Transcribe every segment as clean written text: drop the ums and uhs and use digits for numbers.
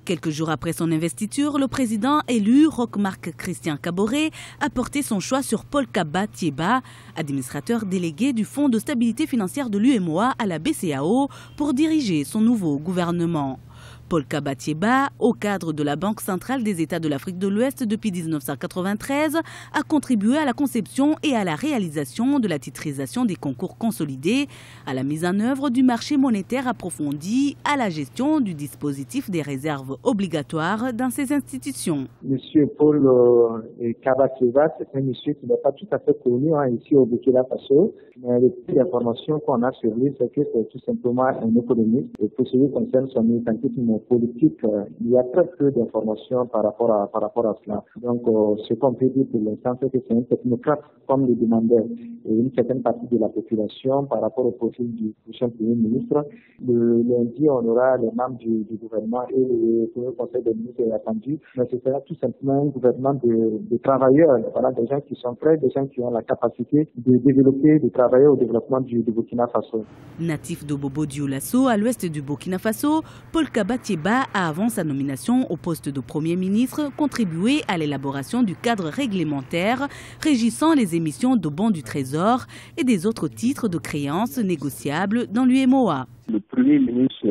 Quelques jours après son investiture, le président élu, Roch-Marc Christian Kaboré, a porté son choix sur Paul Kaba Thiéba, administrateur délégué du Fonds de stabilité financière de l'UEMOA à la BCEAO, pour diriger son nouveau gouvernement. Paul Kaba Thiéba, au cadre de la Banque centrale des États de l'Afrique de l'Ouest depuis 1993, a contribué à la conception et à la réalisation de la titrisation des concours consolidés, à la mise en œuvre du marché monétaire approfondi, à la gestion du dispositif des réserves obligatoires dans ces institutions. Monsieur Paul Kaba Thiéba, c'est un monsieur qui n'est pas tout à fait connu ici au Burkina Faso. Mais les informations qu'on a sur lui, c'est que c'est tout simplement un économiste. Et pour ce qui concerne son militantisme politique, il y a très peu d'informations par rapport à cela. Donc, ce qu'on peut dire pour l'instant, c'est que c'est un technocrate, comme le demandait une certaine partie de la population par rapport au profil du prochain Premier ministre. Le lundi, on aura les membres du gouvernement et le Premier Conseil des ministres est attendu. Mais ce sera tout simplement un gouvernement de travailleurs, voilà, des gens qui sont prêts, des gens qui ont la capacité de développer, de travailler au développement du Burkina Faso. Natif de Bobo-Dioulasso, à l'ouest du Burkina Faso, Paul Kaba Thiéba a, avant sa nomination au poste de Premier ministre, contribué à l'élaboration du cadre réglementaire régissant les émissions de bons du Trésor et des autres titres de créances négociables dans l'UEMOA. Le Premier ministre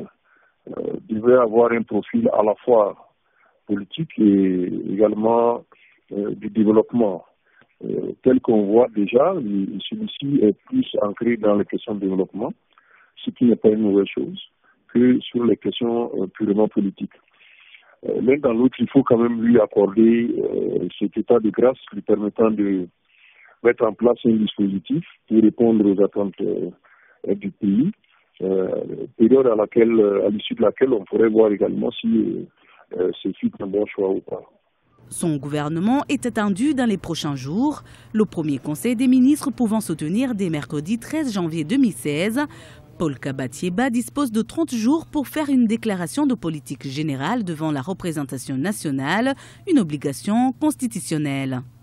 devait avoir un profil à la fois politique et également du développement. Tel qu'on voit déjà, celui-ci est plus ancré dans les questions de développement, ce qui n'est pas une mauvaise chose, que sur les questions purement politiques. L'un dans l'autre, il faut quand même lui accorder cet état de grâce lui permettant de mettre en place un dispositif pour répondre aux attentes du pays, période à l'issue de laquelle on pourrait voir également si c'est un bon choix ou pas. Son gouvernement est attendu dans les prochains jours, le premier conseil des ministres pouvant se tenir dès mercredi 13 janvier 2016. Paul Kaba Thiéba dispose de 30 jours pour faire une déclaration de politique générale devant la représentation nationale, une obligation constitutionnelle.